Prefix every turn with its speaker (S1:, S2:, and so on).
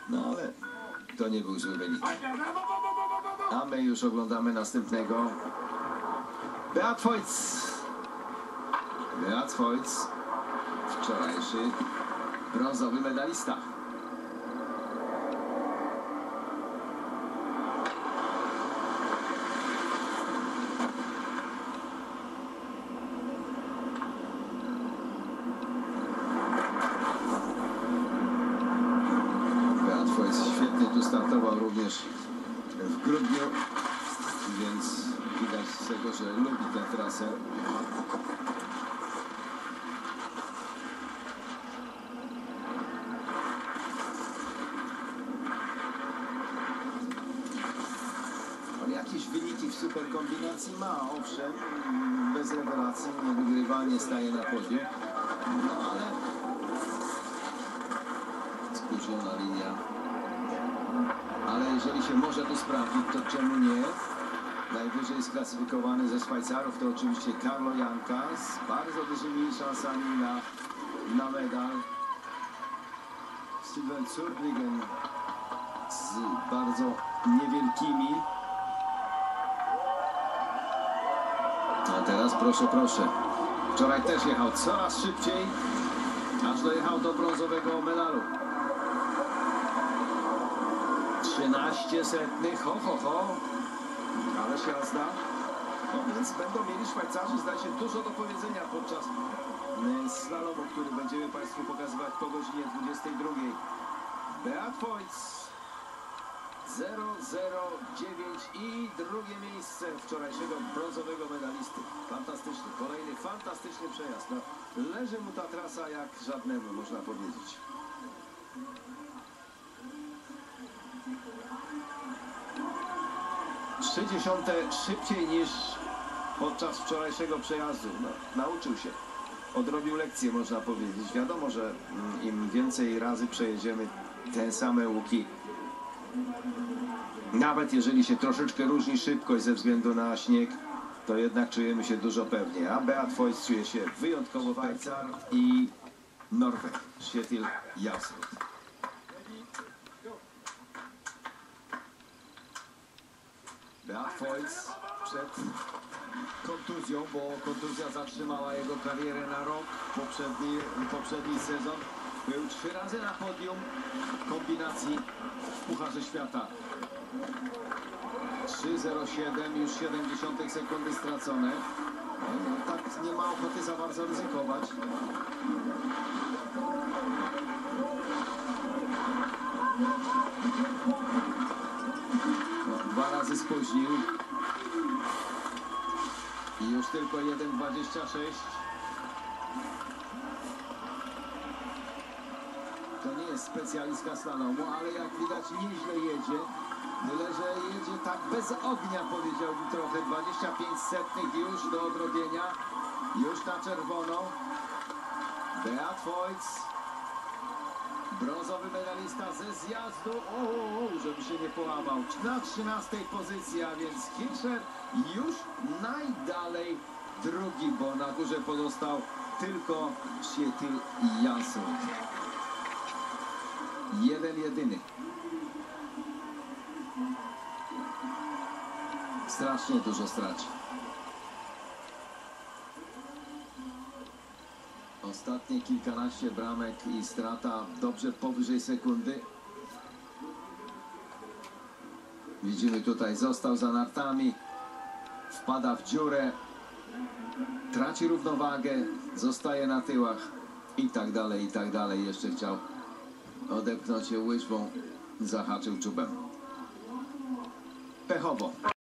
S1: No ale to nie był zły wynik. A my już oglądamy następnego. Beat Feuz. Beat Feuz, wczorajszy brązowy medalista. Beat Feuz świetnie tu startował również w grudniu, więc widać z tego, że lubi tę trasę. On jakieś wyniki w superkombinacji ma, owszem, bez rewelacji, nie wygrywa, nie staje na podium, no ale spóźniona linia. Ale jeżeli się może to sprawdzić, to czemu nie? Najwyżej sklasyfikowany ze Szwajcarów to oczywiście Carlo Janka z bardzo dużymi szansami na medal. Steven Zurbriggen z bardzo niewielkimi. A teraz proszę, proszę. Wczoraj też jechał coraz szybciej, aż dojechał do brązowego medalu. 13 setnych, ho, ho, ho. Ależ jazda. No więc będą mieli Szwajcarzy, zdaje się, dużo do powiedzenia podczas slalomu, który będziemy Państwu pokazywać po godzinie 22. Beat Feuz 0:09 i drugie miejsce wczorajszego brązowego medalisty. Fantastyczny, kolejny fantastyczny przejazd. No, leży mu ta trasa jak żadnemu, można powiedzieć. 0,3 szybciej niż podczas wczorajszego przejazdu. No, nauczył się. Odrobił lekcję, można powiedzieć. Wiadomo, że im więcej razy przejedziemy te same łuki, nawet jeżeli się troszeczkę różni szybkość ze względu na śnieg, to jednak czujemy się dużo pewniej. A Beat Feuz czuje się wyjątkowo Szwajcar i Norweg. Kjetil Jansrud. Beat Feuz przed kontuzją, bo kontuzja zatrzymała jego karierę na rok. Poprzedni sezon był 3 razy na podium kombinacji w Pucharze Świata. 3:07, już 0,7 sekundy stracone. No, tak nie ma ochoty za bardzo ryzykować. No, 2 razy spóźnił. I już tylko 1:26. To nie jest specjalistka slalomu, ale jak widać nieźle jedzie. Tyle, że jedzie tak bez ognia, powiedziałbym trochę. 25 setnych już do odrobienia. Już na czerwono. Beat Feuz. Brązowy medalista ze zjazdu. Żeby się nie połamał. Na 13 pozycji, a więc Hirscher już najdalej drugi, bo na górze pozostał tylko Kjetil Jansrud. Jedyny. Strasznie dużo straci. Ostatnie kilkanaście bramek i strata dobrze powyżej sekundy. Widzimy tutaj, został za nartami, wpada w dziurę, traci równowagę, zostaje na tyłach i tak dalej, i tak dalej. Jeszcze chciał odepchnąć się łyżwą, zahaczył czubem. Pechowo.